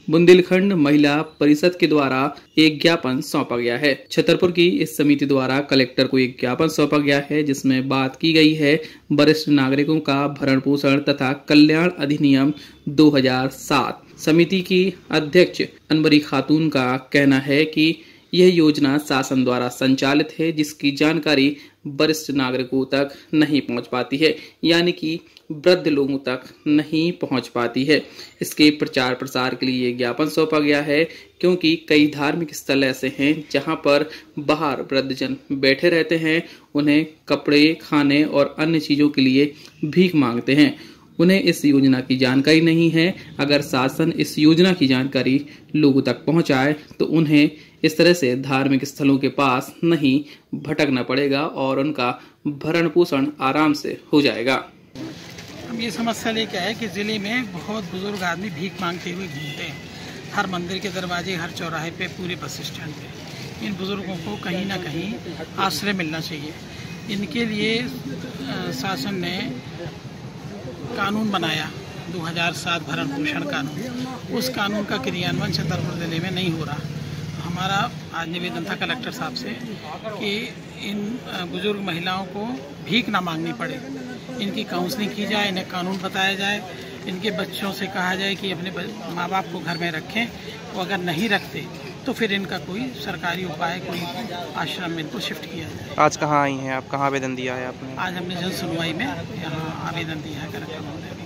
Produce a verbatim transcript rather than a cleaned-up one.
बुंदेलखंड महिला परिषद के द्वारा एक ज्ञापन सौंपा गया है। छतरपुर की इस समिति द्वारा कलेक्टर को एक ज्ञापन सौंपा गया है, जिसमें बात की गई है वरिष्ठ नागरिकों का भरण पोषण तथा कल्याण अधिनियम दो हज़ार सात। समिति की अध्यक्ष अनवरी खातून का कहना है कि यह योजना शासन द्वारा संचालित है, जिसकी जानकारी वरिष्ठ नागरिकों तक नहीं पहुंच पाती है, यानी कि वृद्ध लोगों तक नहीं पहुंच पाती है। इसके प्रचार प्रसार के लिए ज्ञापन सौंपा गया है, क्योंकि कई धार्मिक स्थल ऐसे हैं जहां पर बाहर वृद्धजन बैठे रहते हैं, उन्हें कपड़े, खाने और अन्य चीजों के लिए भीख मांगते हैं। उन्हें इस योजना की जानकारी नहीं है। अगर शासन इस योजना की जानकारी लोगों तक पहुंचाए तो उन्हें इस तरह से धार्मिक स्थलों के पास नहीं भटकना पड़ेगा और उनका भरण पोषण आराम से हो जाएगा। अब ये समस्या लेके है कि जिले में बहुत बुजुर्ग आदमी भीख मांगते हुए घूमते हैं, हर मंदिर के दरवाजे, हर चौराहे पे, पूरे बस स्टैंड पे। इन बुजुर्गों को कहीं ना कहीं आश्रय मिलना चाहिए। इनके लिए शासन ने कानून बनाया दो हज़ार सात भरण पोषण कानून। उस कानून का क्रियान्वयन छतरपुर जिले में नहीं हो रहा। हमारा आज निवेदन था कलेक्टर साहब से कि इन बुजुर्ग महिलाओं को भीख ना मांगनी पड़े, इनकी काउंसलिंग की जाए, इन्हें कानून बताया जाए, इनके बच्चों से कहा जाए कि अपने माँ बाप को घर में रखें। वो अगर नहीं रखते तो फिर इनका कोई सरकारी उपाय, कोई आश्रम में इनको शिफ्ट किया जाए। आज कहाँ आई हैं आप? कहाँ आवेदन दिया है आपने? आज हमने जन सुनवाई में यहाँ आवेदन दिया है कलेक्टर महोदय।